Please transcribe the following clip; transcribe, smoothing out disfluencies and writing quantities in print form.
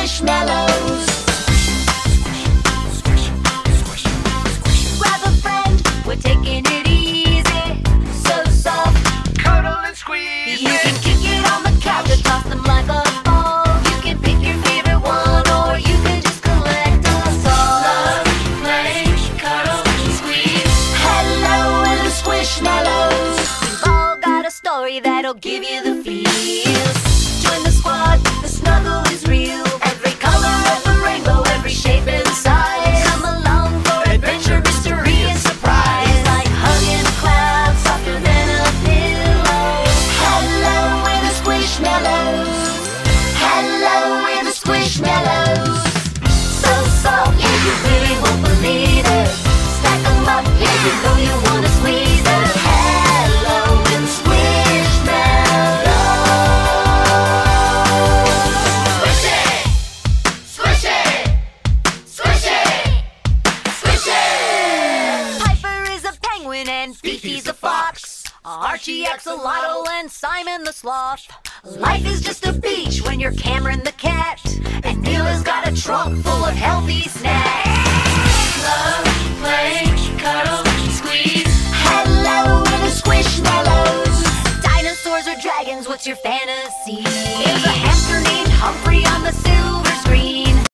Squishmallows. Grab a friend, we're taking it easy. So soft, Cuddle and squeeze. you can kick it on the couch or toss them like a ball. You can pick your favorite one, or you can just collect us all. Love, play, cuddle, squeeze. Hello, we're the Squishmallows. We've all got a story that'll give you the feels. Join the squad, the snuggle is real. Every color of the rainbow, every shape and size. Come along for adventure, mystery, and surprise. Like hugging clouds, softer than a pillow. Hello, we're the Squishmallows. Hello, we're the Squishmallows. So soft, yeah, you really won't believe it. Stack 'em up, yeah, you know you wanna squeeze it. Hello, we're the Squishmallows. Squish it, squish it, squish it, squish it. Piper is a penguin and Fifi's a fox. Archie Axolotl and Simon the sloth. Life is just a beach when you're Cameron the cat. And Neil has got a trunk full of healthy snacks. Love, play, cuddle, squeeze. Hello, we're the Squishmallows. Dinosaurs or dragons, what's your fantasy?